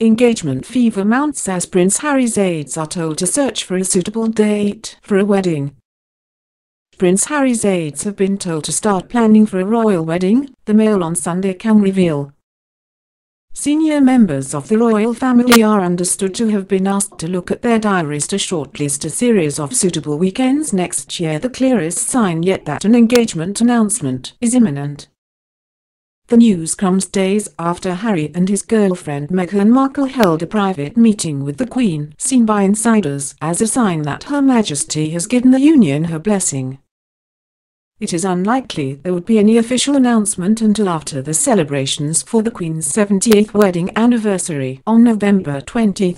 engagement fever mounts as Prince Harry's aides are told to search for a suitable date for a wedding. Prince Harry's aides have been told to start planning for a royal wedding, the Mail on Sunday can reveal. Senior members of the royal family are understood to have been asked to look at their diaries to shortlist a series of suitable weekends next year, the clearest sign yet that an engagement announcement is imminent. The news comes days after Harry and his girlfriend Meghan Markle held a private meeting with the Queen, seen by insiders as a sign that Her Majesty has given the union her blessing. It is unlikely there would be any official announcement until after the celebrations for the Queen's 78th wedding anniversary on November 20.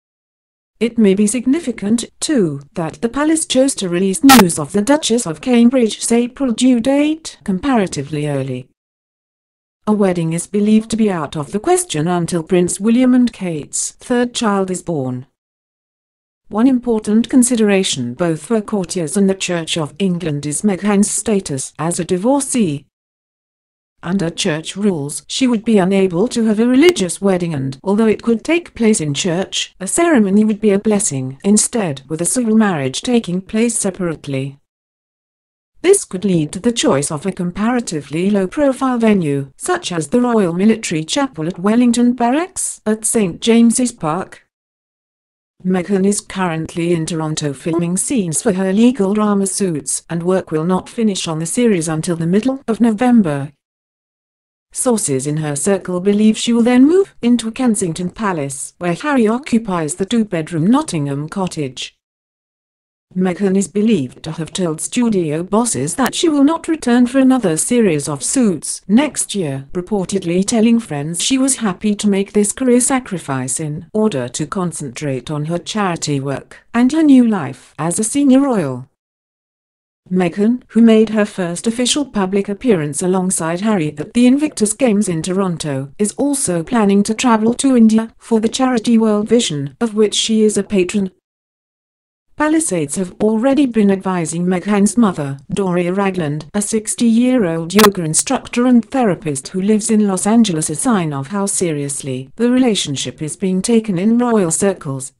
It may be significant, too, that the palace chose to release news of the Duchess of Cambridge's April due date comparatively early. A wedding is believed to be out of the question until Prince William and Kate's third child is born. One important consideration both for courtiers and the Church of England is Meghan's status as a divorcee. Under church rules, she would be unable to have a religious wedding, and although it could take place in church, a ceremony would be a blessing instead, with a civil marriage taking place separately. This could lead to the choice of a comparatively low-profile venue, such as the Royal Military Chapel at Wellington Barracks at St James's Park. Meghan is currently in Toronto filming scenes for her legal drama Suits, and work will not finish on the series until the middle of November. Sources in her circle believe she will then move into Kensington Palace, where Harry occupies the two-bedroom Nottingham cottage. Meghan is believed to have told studio bosses that she will not return for another series of Suits next year, reportedly telling friends she was happy to make this career sacrifice in order to concentrate on her charity work and her new life as a senior royal. Meghan, who made her first official public appearance alongside Harry at the Invictus Games in Toronto, is also planning to travel to India for the charity World Vision, of which she is a patron. Palisades have already been advising Meghan's mother, Doria Ragland, a 60-year-old yoga instructor and therapist who lives in Los Angeles, a sign of how seriously the relationship is being taken in royal circles.